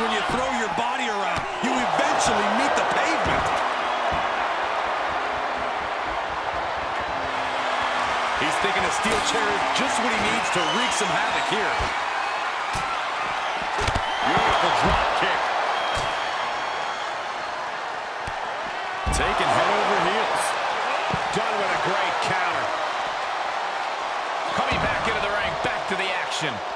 when you throw your body around. You eventually meet the pavement. He's thinking a steel chair is just what he needs to wreak some havoc here. Beautiful drop kick. Taken head over heels. Done with a great counter. Coming back into the ring, back to the action.